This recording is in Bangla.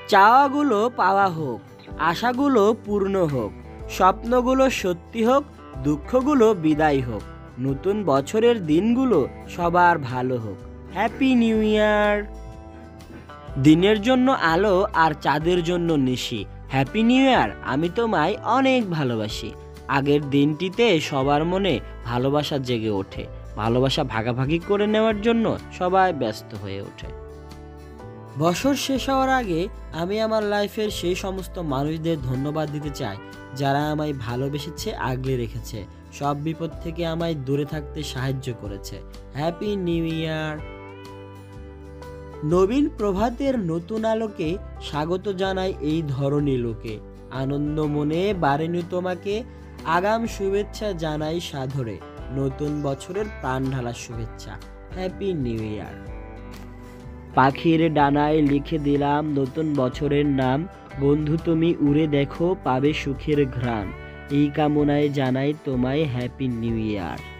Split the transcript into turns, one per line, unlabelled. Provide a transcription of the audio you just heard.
চাওয়াগুলো পাওয়া হোক, আশাগুলো পূর্ণ হোক, স্বপ্নগুলো সত্যি হোক, দুঃখগুলো বিদায় হোক, নতুন বছরের দিনগুলো সবার ভালো হোক। Happy new year. দিনের জন্য আলো আর চাঁদের জন্য নিশি। হ্যাপি নিউ ইয়ার। আমি তোমায় অনেক ভালোবাসি। আগের দিনটিতে সবার মনে ভালোবাসা জেগে ওঠে, ভালোবাসা ভাগাভাগি করে নেওয়ার জন্য সবাই ব্যস্ত হয়ে ওঠে। বছর শেষ হওয়ার আগে আমি আমার লাইফের সেই সমস্ত মানুষদের ধন্যবাদ দিতে চাই যারা আমায় ভালোবেসেছে, আগলে রেখেছে, সব বিপদ থেকে আমায় দূরে থাকতে সাহায্য করেছে। হ্যাপি নিউ ইয়ার। নবীন প্রভাতের নতুন আলোকে স্বাগত জানাই এই ধরনী লোকে। আনন্দ মনে বাড়েনি তোমাকে, আগাম শুভেচ্ছা জানাই সাদরে, নতুন বছরের প্রাণ ঢালা শুভেচ্ছা। Happy new year. পাখির ডানায় লিখে দিলাম নতুন বছরের নাম, বন্ধু তুমি উড়ে দেখো পাবে সুখের ঘ্রাণ, এই কামনায় জানাই তোমায় হ্যাপি নিউ ইয়ার।